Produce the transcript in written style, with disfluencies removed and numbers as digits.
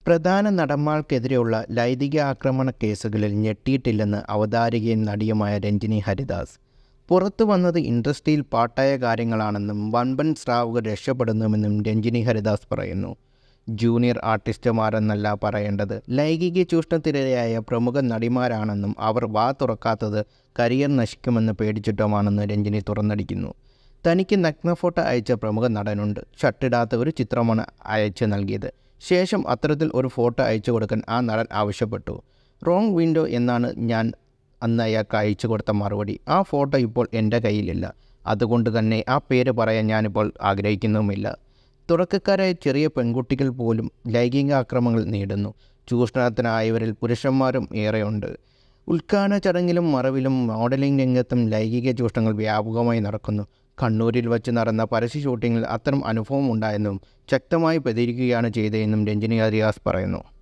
പ്രധാന നടന്മാർക്കെതിരെയുള്ള ലൈംഗിക ആക്രമണ കേസുകളിൽ ഞെട്ടിയിട്ടില്ലെന്ന് അവതാരകയും നടിയുമായ രഞ്ജിനി ഹരിദാസ്. പുറത്തു വന്നത് ഇൻഡസ്ട്രിയിൽ പാട്ടായ കാര്യങ്ങളാണെന്നും വൻപൻ സ്രാവുകൾ രക്ഷപ്പെടുന്നുവെന്നും രഞ്ജിനി ഹരിദാസ് പറയുന്നു. ജൂനിയർ ആർട്ടിസ്റ്റുമാരെന്നല്ല പറയേണ്ടത്, ലൈംഗിക ചൂഷണത്തിനിരയായ പ്രമുഖ നടിമാരാണെന്നും അവർ വാ തുറക്കാത്തത് കരിയർ നശിക്കുമെന്ന് പേടിച്ചിട്ടുമാണെന്ന് രഞ്ജിനി തുറന്നടിക്കുന്നു. തനിക്ക് നഗ്ന ഫോട്ടോ അയച്ച പ്രമുഖ നടനുണ്ട്. ഷർട്ടിടാത്ത ഒരു ചിത്രമാണ് അയച്ചു നൽകിയത്. ശേഷം അത്തരത്തിൽ ഒരു ഫോട്ടോ അയച്ചു കൊടുക്കാൻ ആ നടൻ ആവശ്യപ്പെട്ടു. റോങ് വിൻഡോ എന്നാണ് ഞാൻ അന്ന് അയാൾക്ക് അയച്ചു കൊടുത്ത മറുപടി. ആ ഫോട്ടോ ഇപ്പോൾ എൻ്റെ കയ്യിലില്ല. അതുകൊണ്ട് തന്നെ ആ പേര് പറയാൻ ഞാനിപ്പോൾ ആഗ്രഹിക്കുന്നുമില്ല. തുടക്കക്കാരായ ചെറിയ പെൺകുട്ടികൾ പോലും ലൈംഗിക ആക്രമണങ്ങൾ നേരിടുന്നു. ചൂഷണത്തിനായവരിൽ പുരുഷന്മാരും ഏറെയുണ്ട്. ഉദ്ഘാടന ചടങ്ങിലും മറവിലും മോഡലിംഗ് രംഗത്തും ലൈംഗിക ചൂഷണങ്ങൾ വ്യാപകമായി നടക്കുന്നു. കണ്ണൂരിൽ വച്ച് നടന്ന പരസ്യ ഷൂട്ടിങ്ങിൽ അത്തരം അനുഭവം ഉണ്ടായെന്നും ശക്തമായി പ്രതികരിക്കുകയാണ് ചെയ്തതെന്നും രഞ്ജിനി ഹരിദാസ് പറയുന്നു.